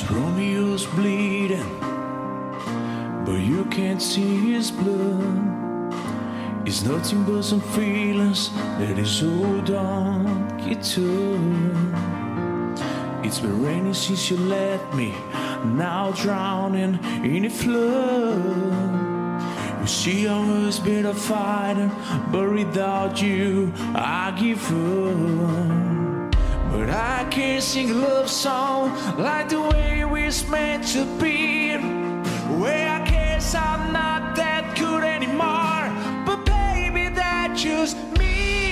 Romeo's bleeding, but you can't see his blood. It's nothing but some feelings that is old on guitar. It's been raining since you left me, now drowning in a flood. You see, I was been a fighter, but without you, I give up. But I can't sing a love song like the way we're meant to be. Where I guess I'm not that good anymore, but baby, that's just me.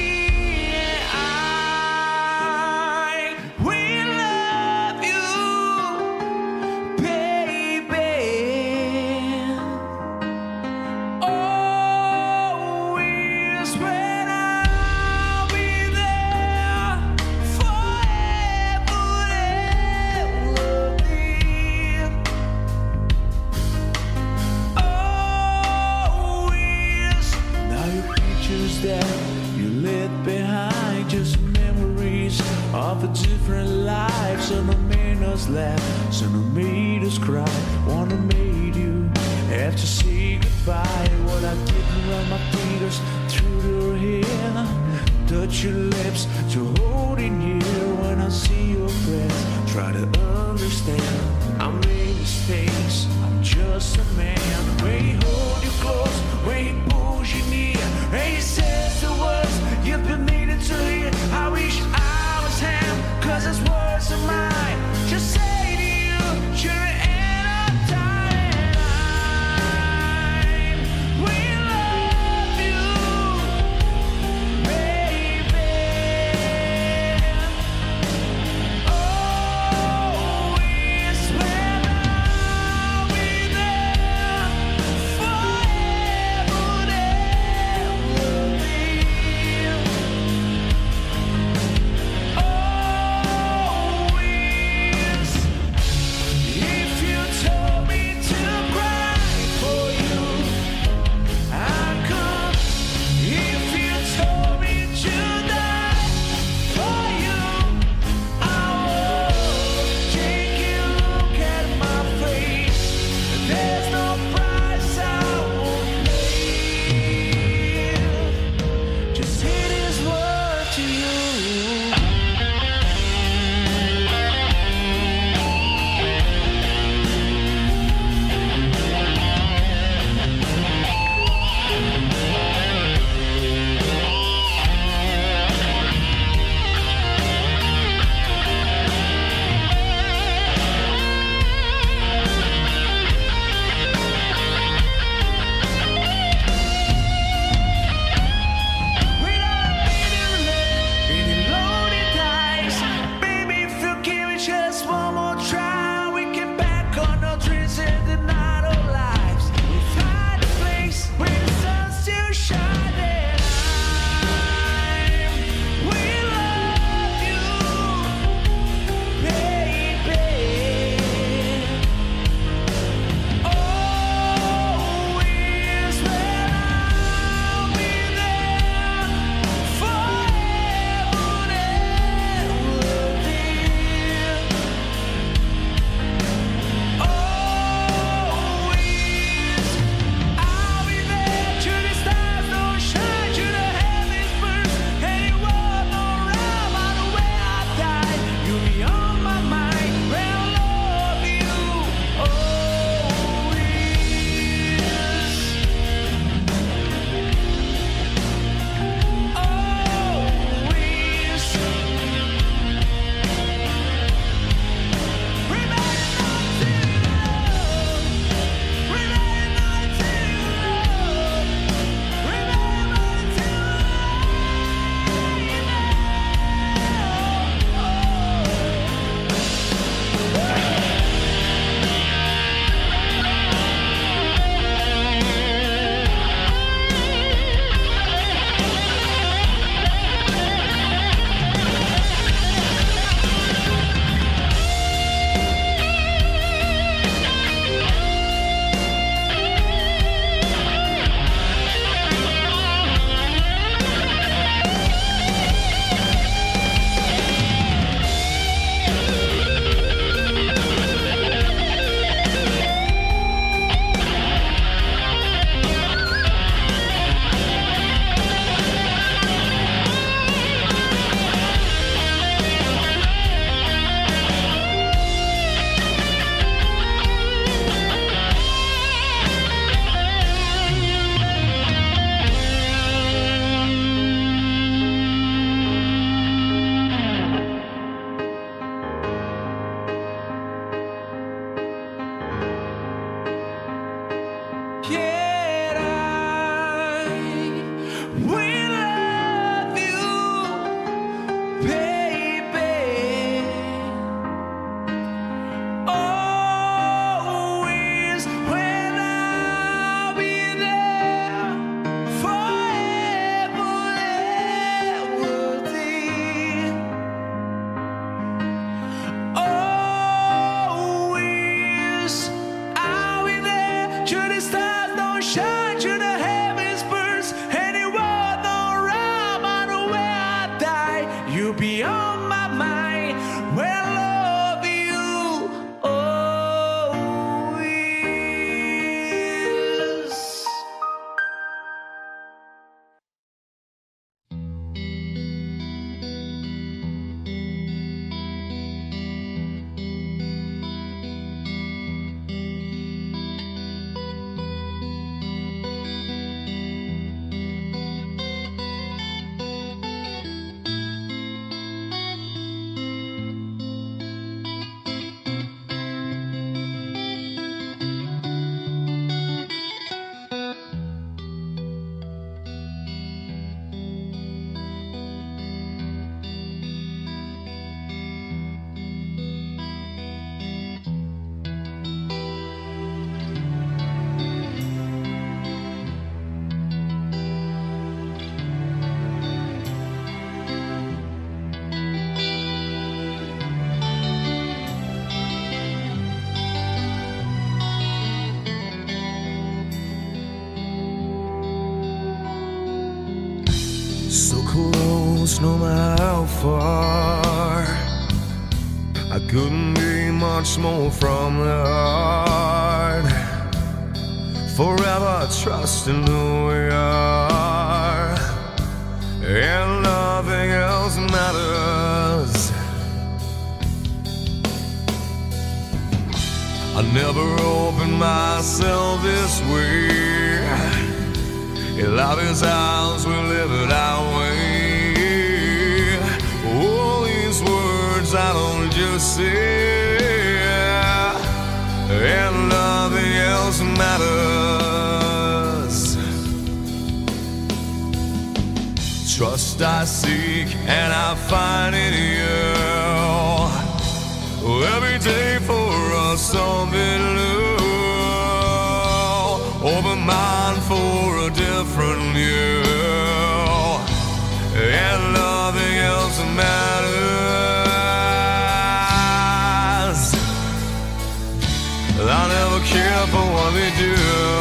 I will love you, baby. Always when I'll be there forever and loving. Always. Now your pictures that you left behind, just memories of a different life. Some have made us laugh, some have made us cry. One have made you have to say goodbye. What I did run my fingers through your hair, touch your lips to hold in here. When I see your breath, try to understand. I made mistakes, I'm just a man. When he hold you close, when he pulls you near, and he says the words you've been needing to hear. I wish I was him, cause his words are mine. Just say to you, you're in a time. We love you, baby. close no matter how far. I couldn't be much more from the heart. Forever trusting who we are, and nothing else matters. I never opened myself this way. In love is ours, we live it our way. All these words I don't just say, and nothing else matters. Trust I seek and I find in you. Every day for us something new. Open mind for a different view, and nothing else matters. I never care for what they do.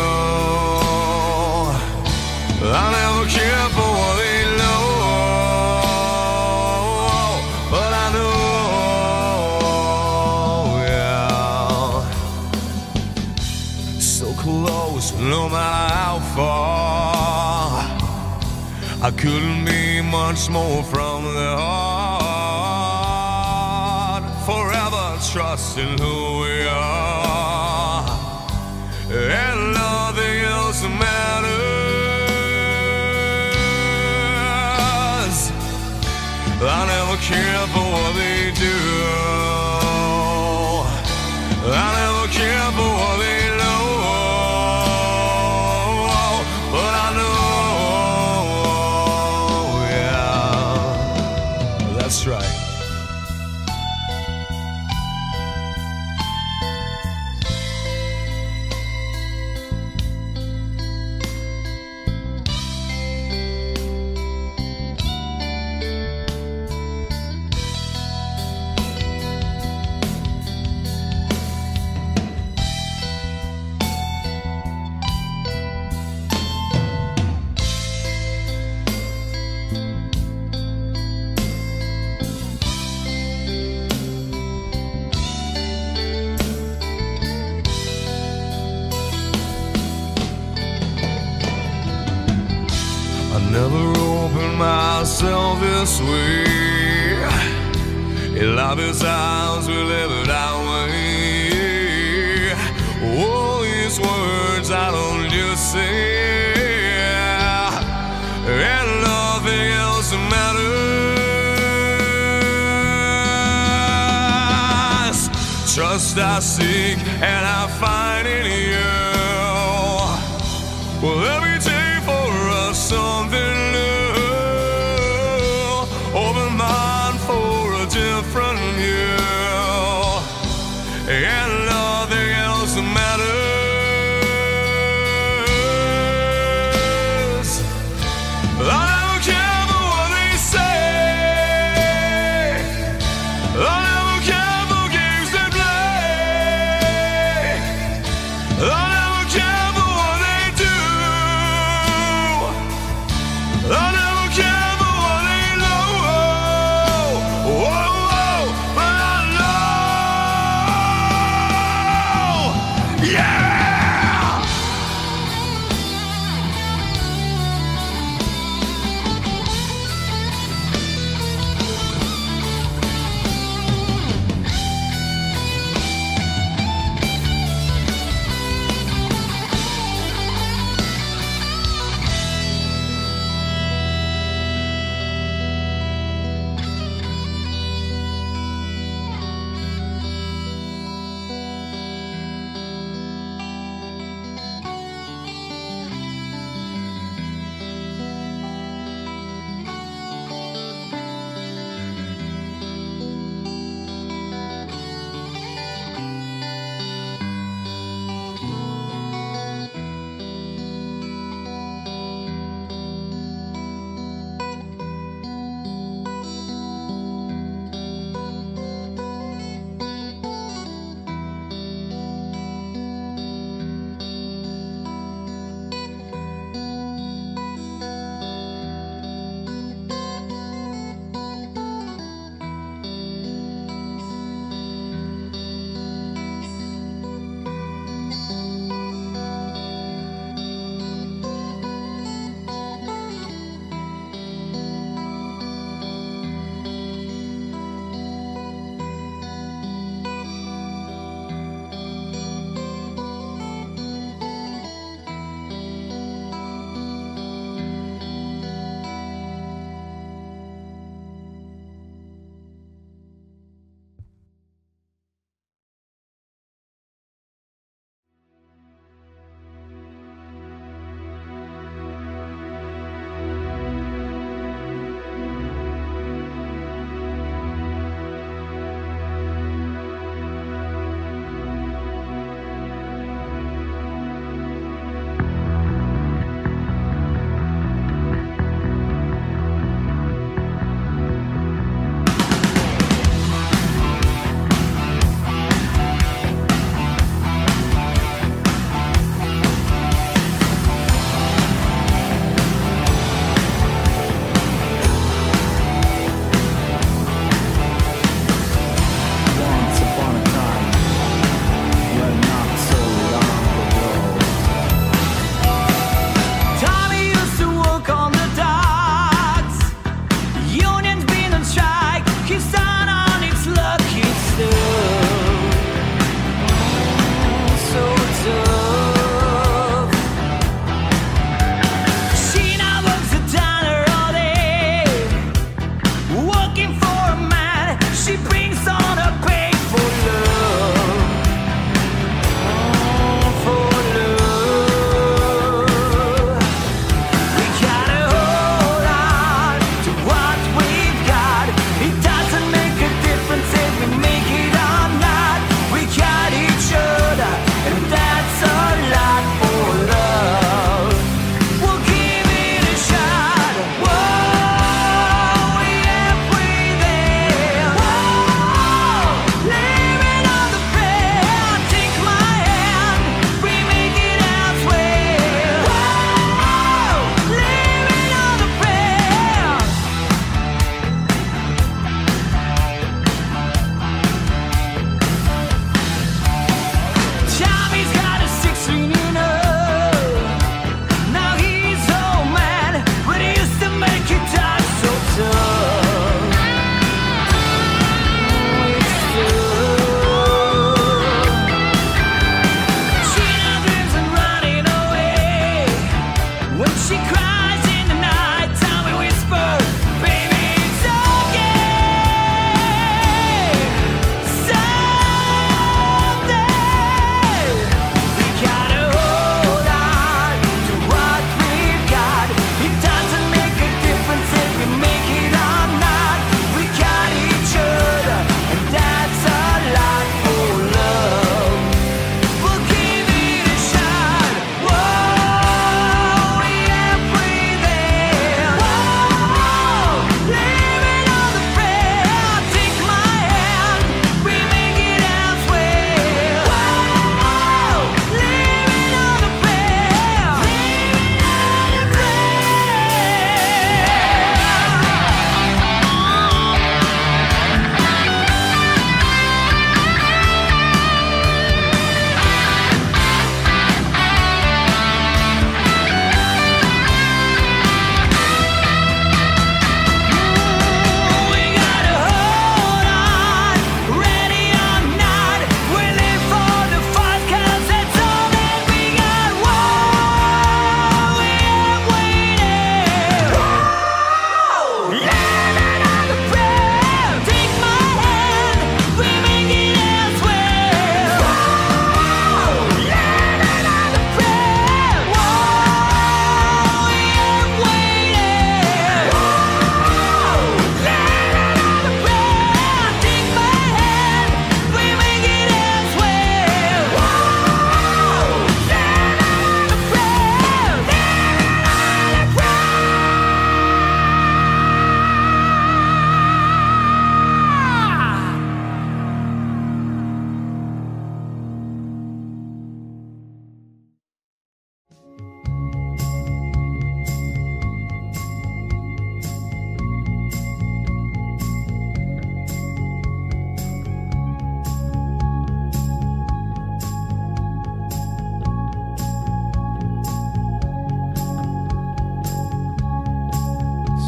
I never care for what they know, but I know, yeah, so close no matter how far. I couldn't be much more from the heart. Forever trusting who we are, and nothing else matters. I never care for what they do. I never care for what they know, but I know, yeah, that's right. I never opened myself this way. In love is ours, we live it our way. All these words I don't just say, and nothing else matters. Trust I seek and I find in you. Well, every day for us something new. Open mind for a different view, and nothing else matters. I don't care for what they say. I never care for games they play. I never care for what they do. I never care for what they know. Whoa, whoa, but I know.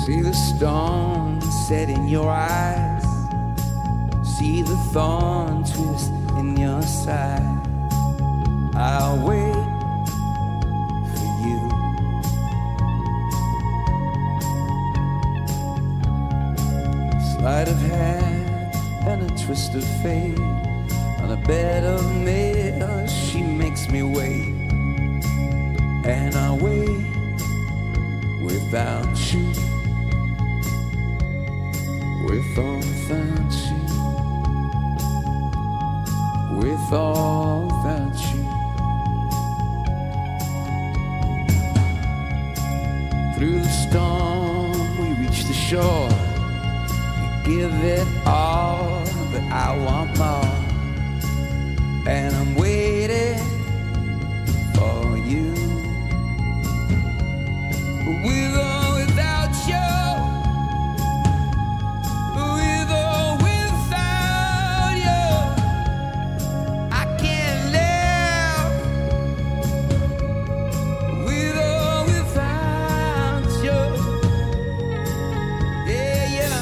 See the stone set in your eyes, see the thorn twist in your side. I'll wait for you. Sleight of hand and a twist of fate, on a bed of nails she makes me wait. And I wait without you, with or without you, with or without you. Through the storm we reach the shore. You give it all, but I want more. And I'm waiting for you. With or without you, with or without you, I can't live. With or without you, yeah, yeah.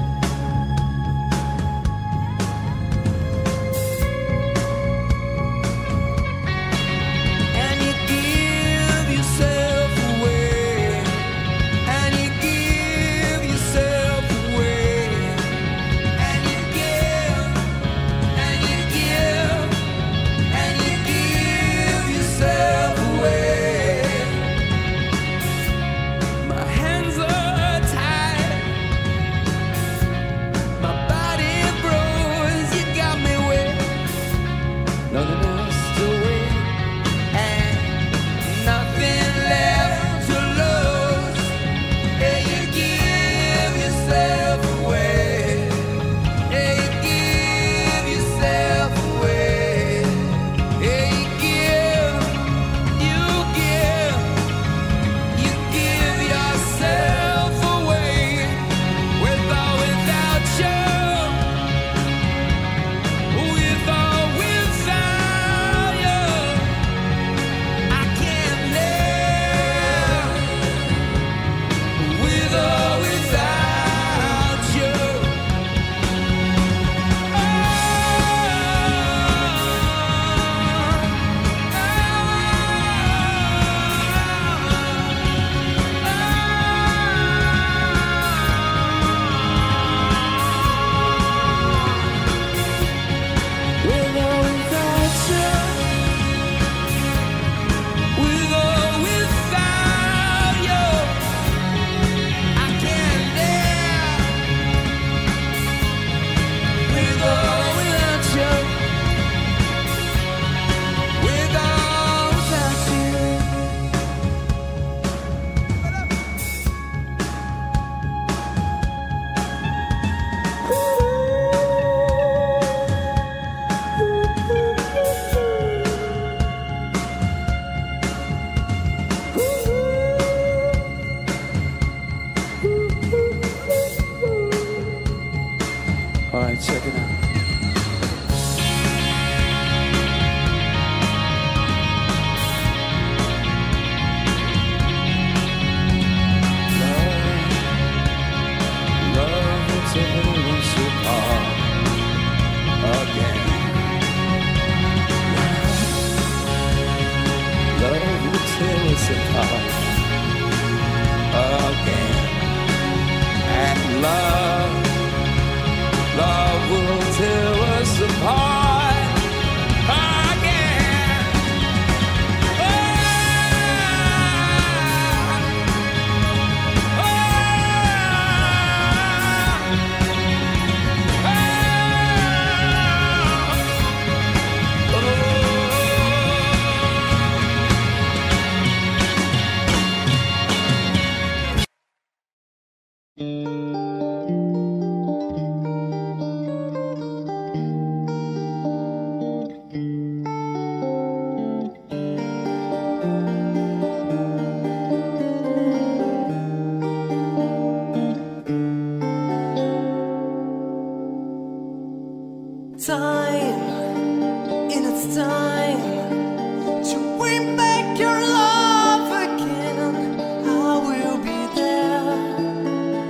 And you give yourself away, and you give yourself away, and you give, and you give, and you give yourself away. My hands are tied, my body froze. You got me wet, nothing else to wait, and nothing left to lose. Yeah, you give yourself away. Yeah, you give yourself away. Yeah, you give, you give, you give yourself away. With or without you, with or without you, I can't live. With or without you. With or without you, with or without you, I can't live. With or without you, with or without you. All right, check it out. Love will tear us apart again. Love will tear us apart again. And love will tear us apart again. Time, and it's time to bring back your love again. I will be there.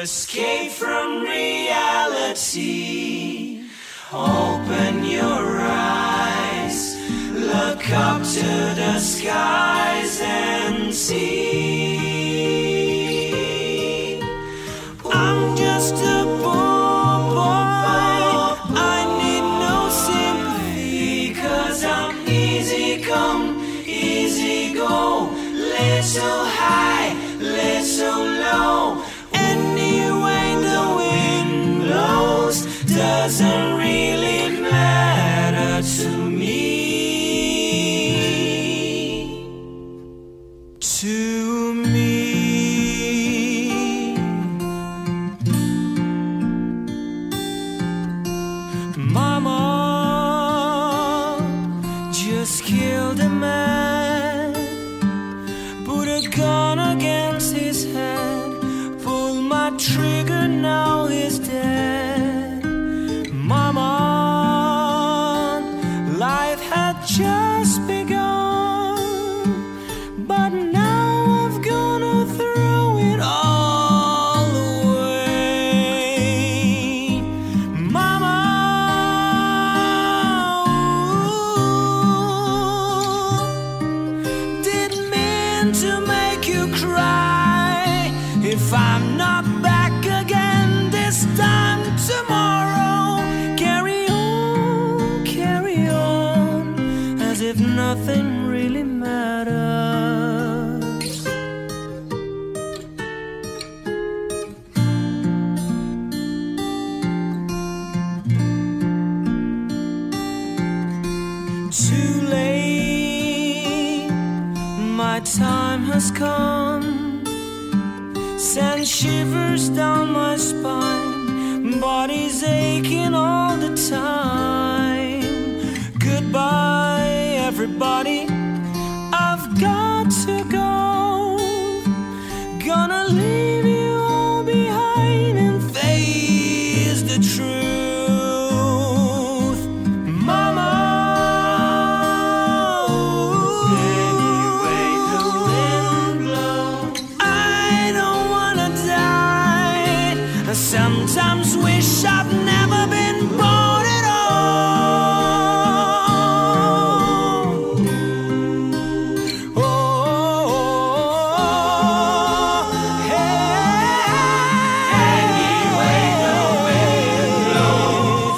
escape from reality. Open your eyes, look up to the skies and see. I'm just a poor boy, I need no sympathy, 'cause I'm easy come, easy go, little high, little low. Anyway the wind blows doesn't really matter to me. To me. Mama just killed a man, put a gun against his head, pulled my trigger, now he's dead. Mama, life had just begun, but now I've gonna throw it all away. Mama, didn't mean to make you cry. If I'm not back again this time tomorrow, carry on, as if nothing really matters. Too late, my time has come, sends shivers down my spine, body's aching all the time. Goodbye everybody, I've got to go, gonna leave you all behind and face the truth. Mama, anyway the wind blows, I don't wanna die. I sometimes wish I've never been born at all. Oh, hey. Anyway the wind blows,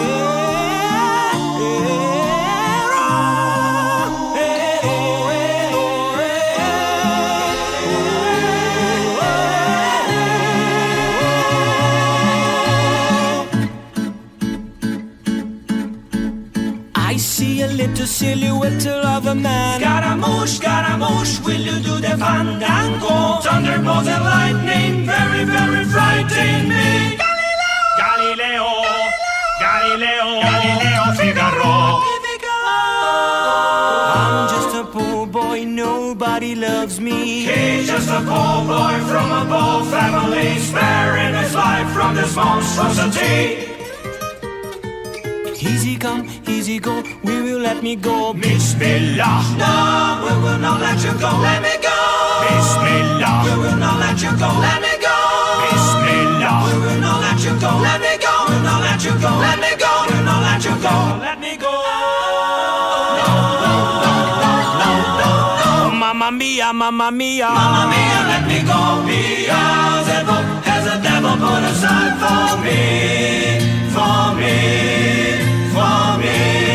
I see a little silhouette of a man. Scaramouche, will you do the fandango? Thunderbolts and lightning, very, very frightening me. Galileo, Figaro. I'm just a poor boy, nobody loves me. He's just a poor boy from a poor family, sparing his life from this monstrosity. Easy come, easy go, we will let me go. Bismillah, no, we will not let you go. Let me go. Bismillah, we will not let you go. Let me go. Bismillah, we will not let you go. Let me go. We will not let you go. Let me go. We will not let you go. Let me go. No. Mamma mia, mamma mia, mamma mia, let me go. Beelzebub has a devil put aside for me, for me. For me.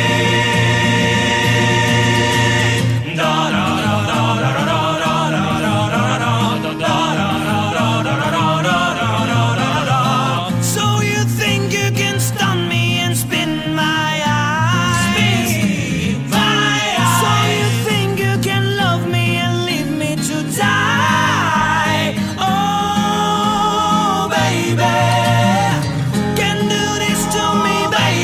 So you think you can stun me and spin my eyes? So you think you can love me and leave me to die? Oh, baby, can do this to me, baby.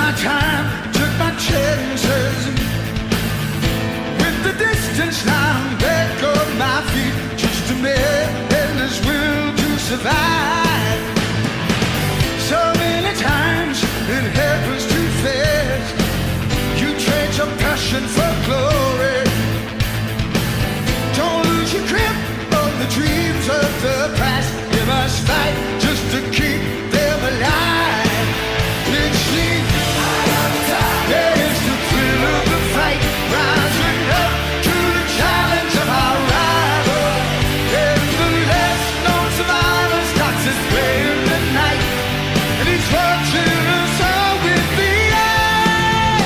my time, took my chances. With the distance now back on my feet, just a man and his will to survive. So many times it happens too fast. You trade your passion for glory. Don't lose your grip on the dreams of the past. You must fight just to keep them alive. It's the eye of the tiger. There is the thrill of the fight, rising up to the challenge of our rival. And the last known survivor starts his play in the night, and he's watching us all with the eye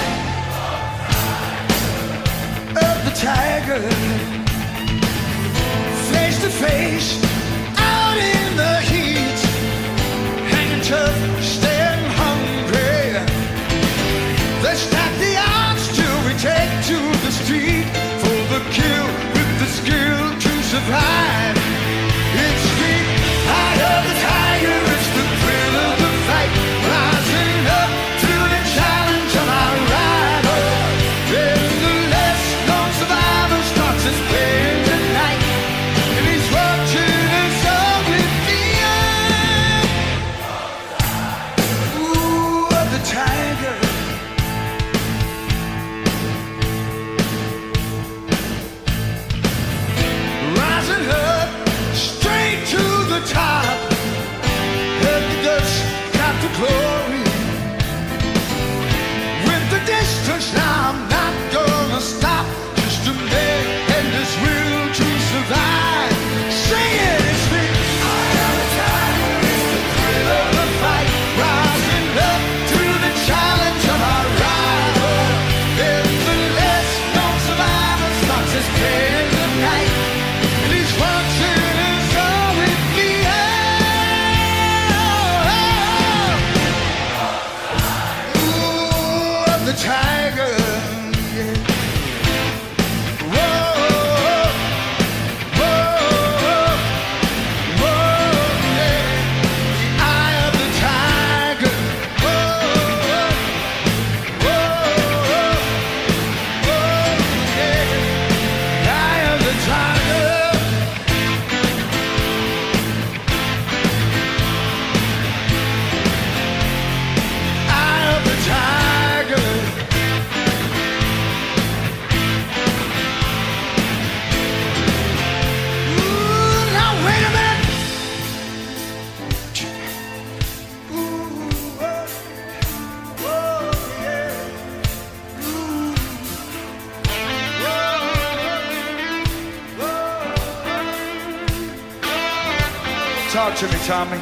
of the tiger. Face to face, out in the heat, hanging tough, staying hungry. They stack the odds till we take to the street for the kill with the skill to survive. It's the eye of the tiger, it's the thrill of the fight, rising up to the challenge of our rival. Then the last known survivor starts his play in the night, and he's watching us all with the eye. Ooh, of the tiger. Rising up, straight to the top. And the dust got the glory. With the distance now, I'm not gonna stop. Just a man and his will to survive. Sing it, it's the eye of the tiger, it's the thrill of the fight, rising up to the challenge of our rival. And the last known survivor starts his play in the night, and he's watching us all with the eye. Ooh, of the tiger. Yeah. Whoa, whoa, whoa, yeah. The eye of the tiger. Whoa, whoa, whoa, yeah. The eye of the tiger. Eye of the tiger. Ooh, now wait a minute. Ooh, whoa, whoa, yeah. Ooh, whoa. Talk to me, Tommy.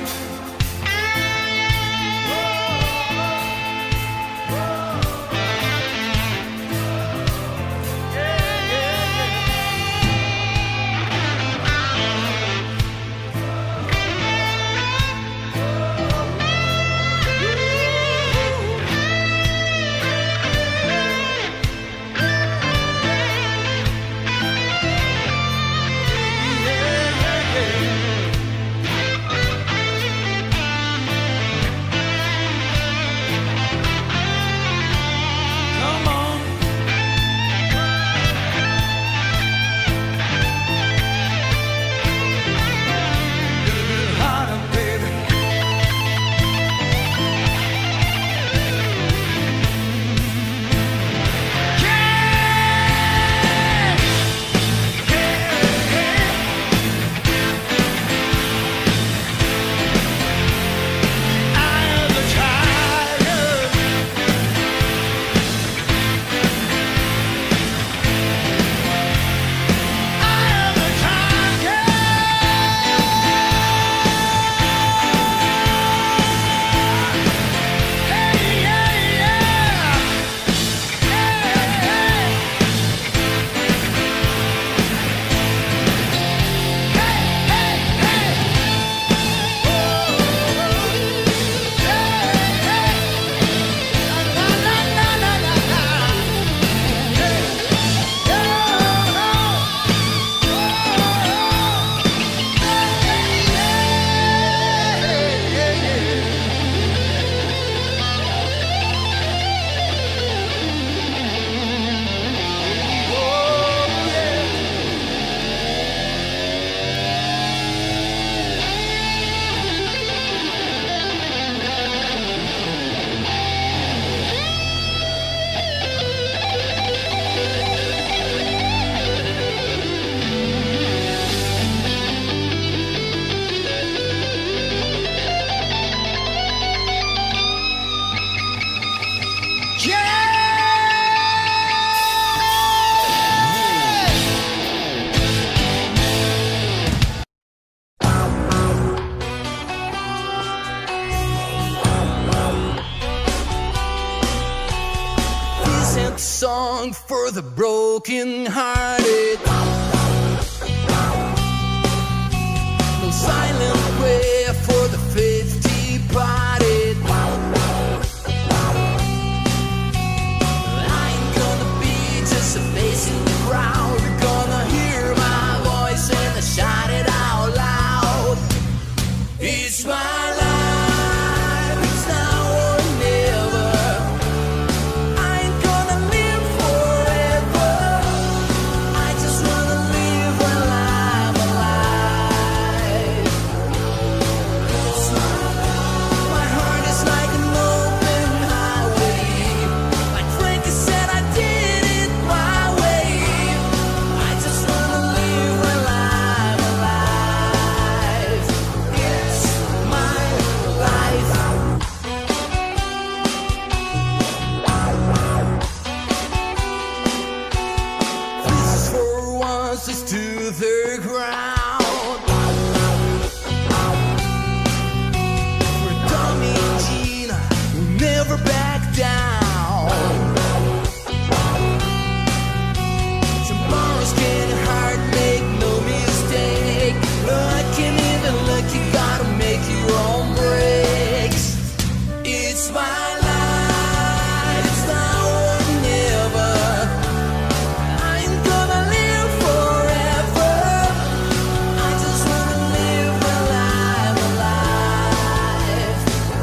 big song for the broken-hearted. No silent prayer for the faith departed. I ain't gonna be just a face in the crowd. You're gonna hear my voice and I shout it out loud. It's my life, it's now or never. I ain't gonna live forever. I just wanna live while I'm alive. My heart is like an open highway. Like Frankie said, I did it my way. I just wanna live while I'm alive. It's my life. This is for ones that's to the ground. For Tommy and Gina, who never back down. Tomorrow's getting hard, make no mistake. Luck and even luck, you gotta make your own breaks. It's my life, it's now or never. I ain't gonna live forever. I just wanna live while I'm alive.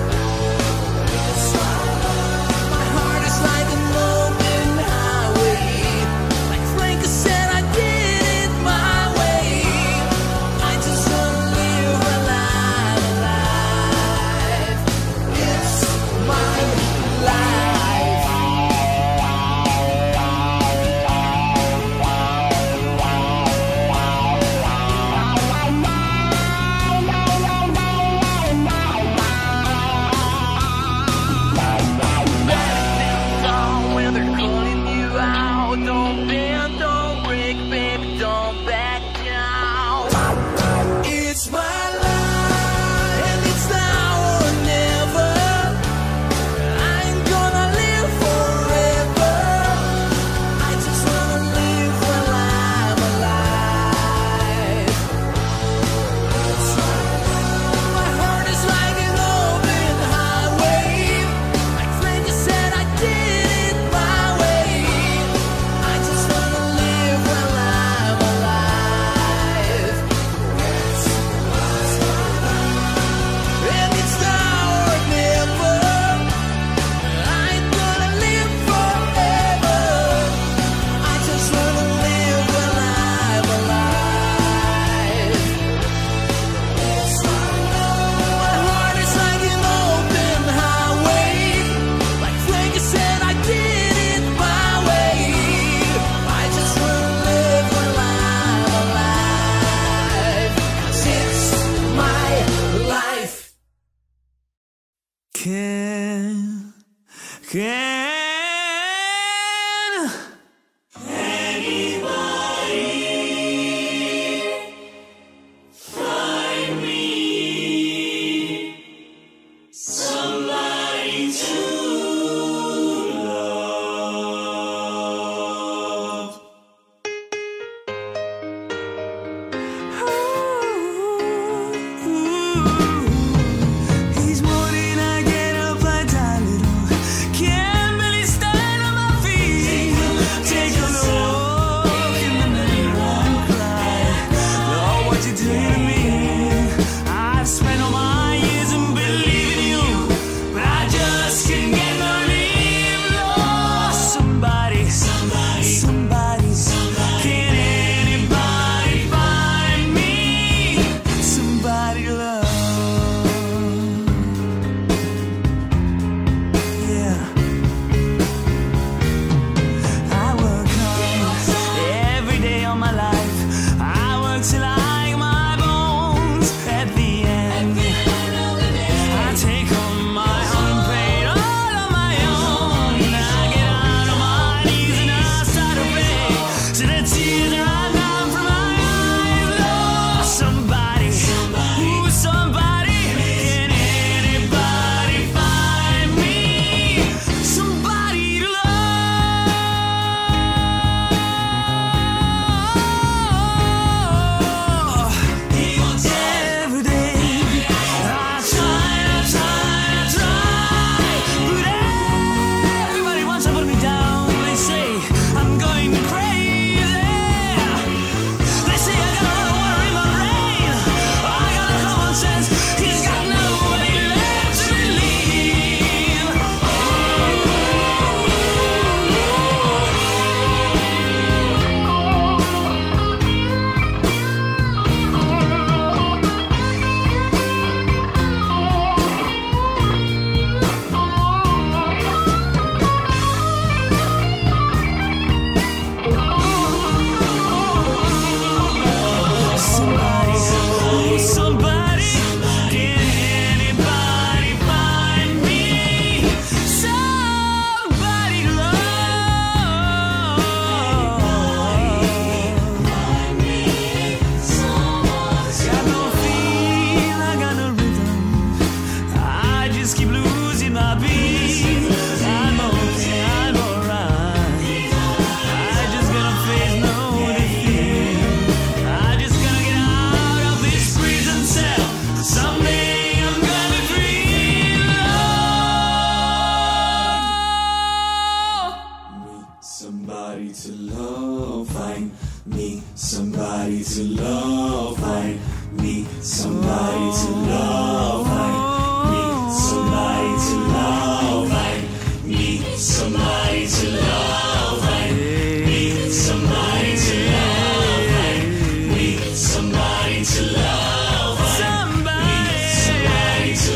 My heart is like an open highway. Like Frankie said, I did it my way. I just wanna live while I'm alive. It's my life. When they're calling you out, don't bend, don't break, baby, don't back down. It's my life, and it's now or never. I ain't gonna live forever. I just wanna live while I'm alive. My heart is like an open highway. Like Frankie said, I did it my way. I just wanna live while I'm alive. And it's now or never. I ain't gonna live forever. I just wanna live while I'm alive. My heart is like an open highway. Like Frankie said, I did it my way. I just wanna live while I'm alive. 'Cause it's my life. Each morning I get up, I die little. Can't somebody to love. Find me somebody to love. Find me somebody to love. Find me somebody to love. Find me somebody to love. Find me somebody to love. Find me somebody to love. Somebody to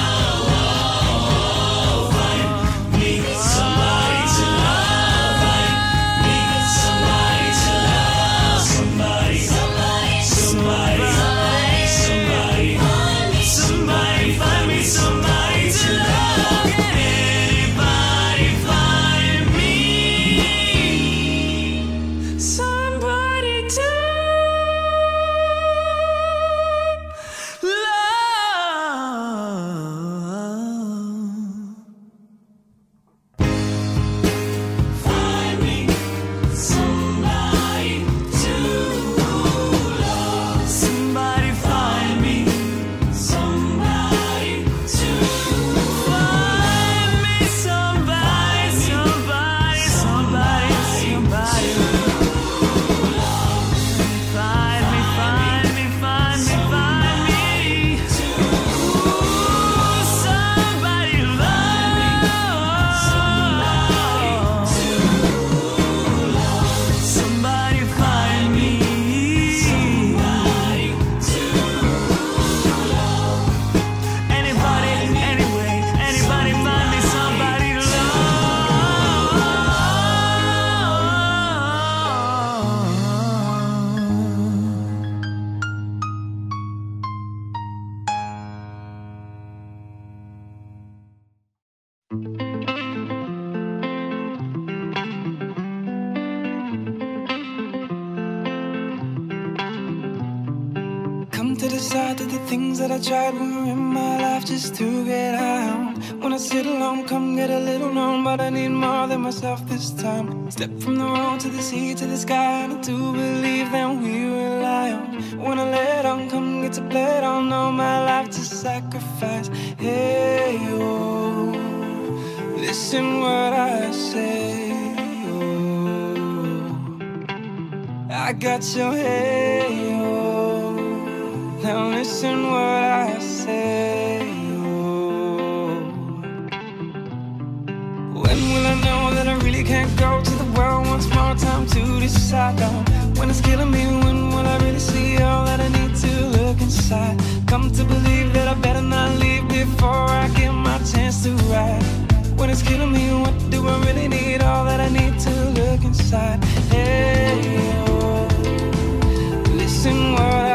love. Find me somebody to love. Find me somebody to love. Somebody, somebody, somebody, somebody, somebody, find me somebody to love. Anybody find me somebody to find me somebody to love. Somebody find me somebody to find me somebody, somebody, somebody, somebody. Find me, find me, find me, find me. Somebody love. Somebody find me. Anybody, anyway, anybody find me somebody to Come to decide that the things that I tried were in my life just to get high on. When I sit alone, come get a little known, but I need more than myself this time. Step from the road to the sea to the sky, and I do believe that we rely on. When I let on, come get to play it on, all my life to sacrifice. Hey, oh, listen what I say, oh, I got your hey, oh. Now listen what I say, oh. When will I know that I really can't go to the world once more? Time to decide now. When it's killing me, when will I really see all that I need to look inside? Come to believe that I better not leave before I get my chance to ride. When it's killing me, what do I really need? All that I need to look inside. Hey, oh, listen what I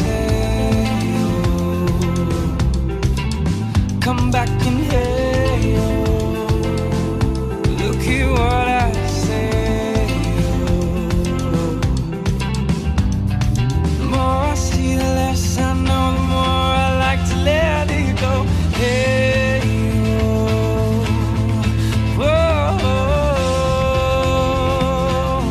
come back and hey, oh, look at what I say, oh. The more I see, the less I know, the more I like to let it go. Hey, oh, whoa,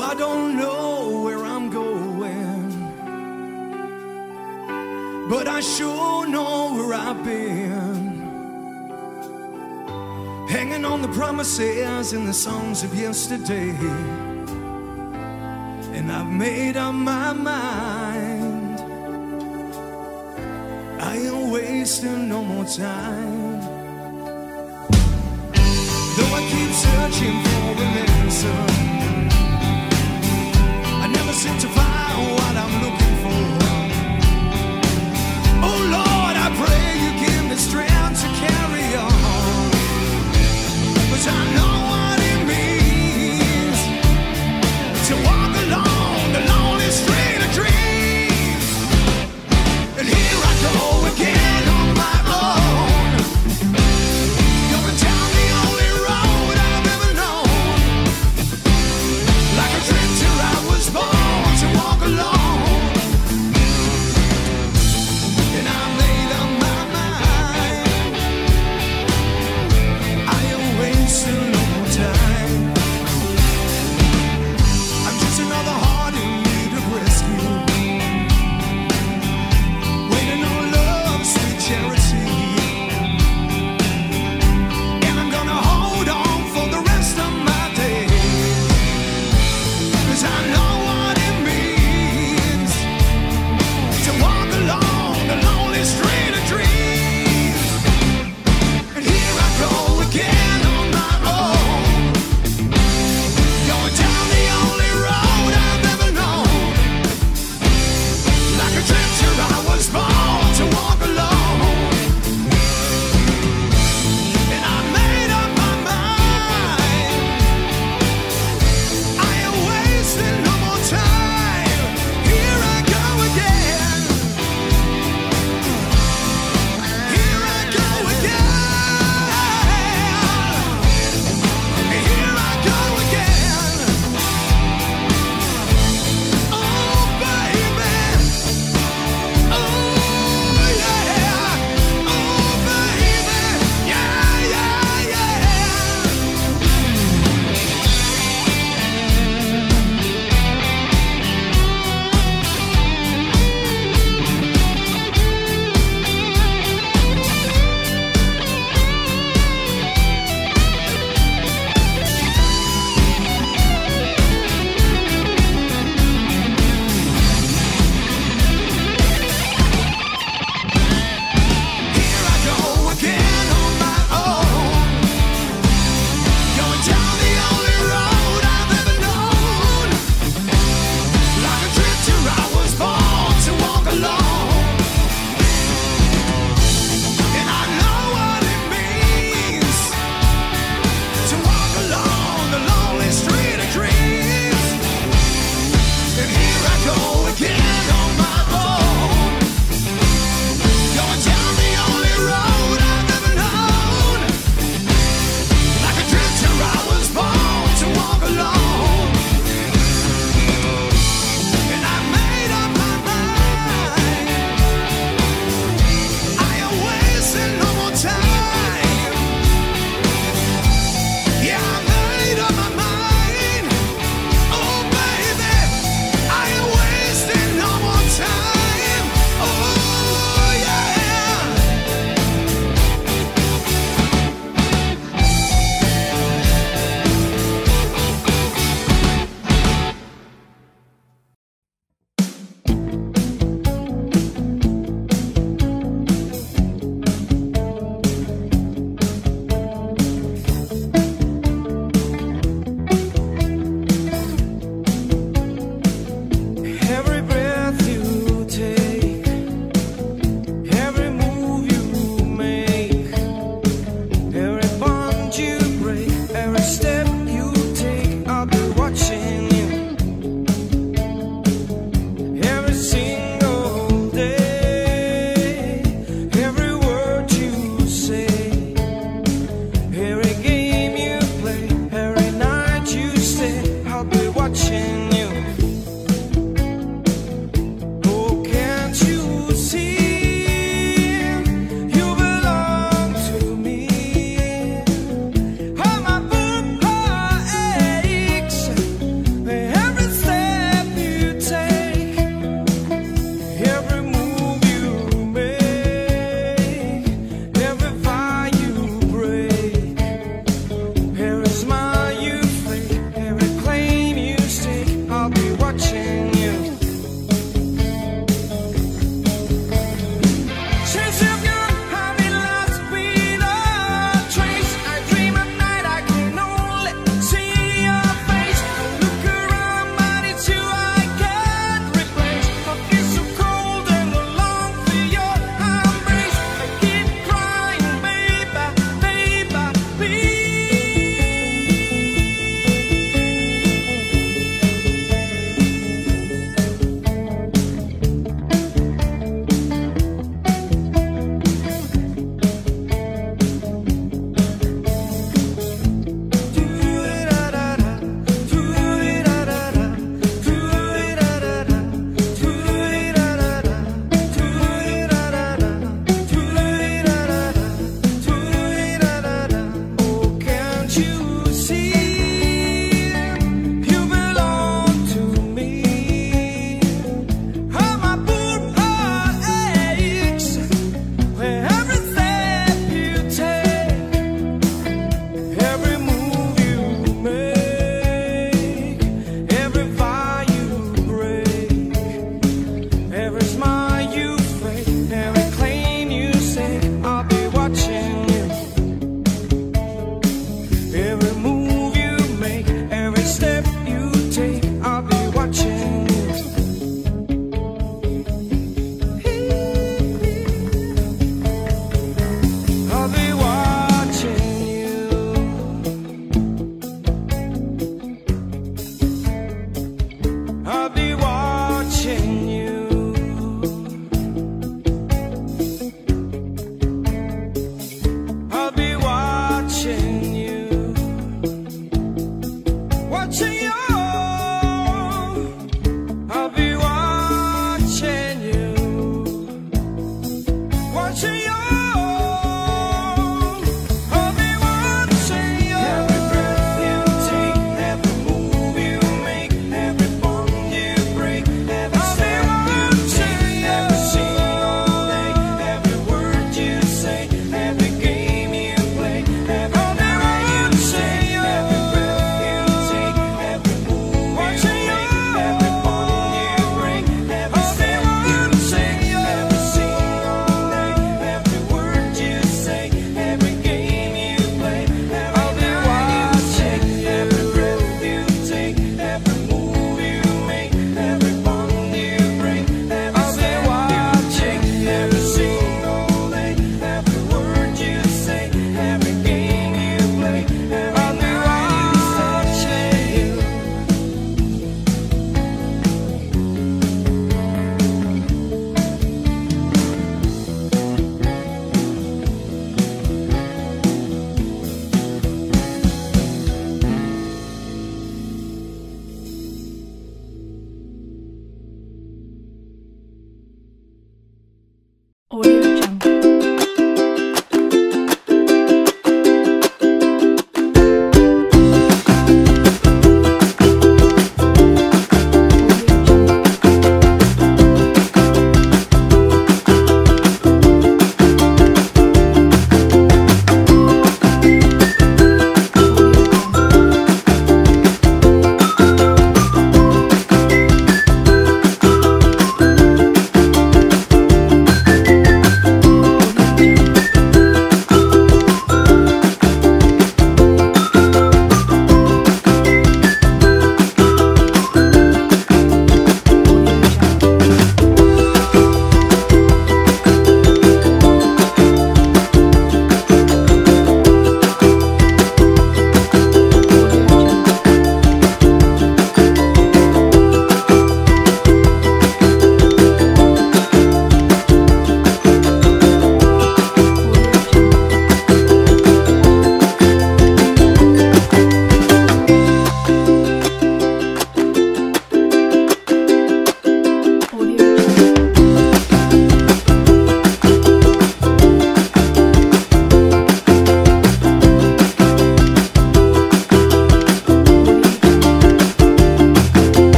I don't know where I'm going, but I sure know where I've been. Hanging on the promises and the songs of yesterday, and I've made up my mind. I ain't wasting no more time. Though I keep searching for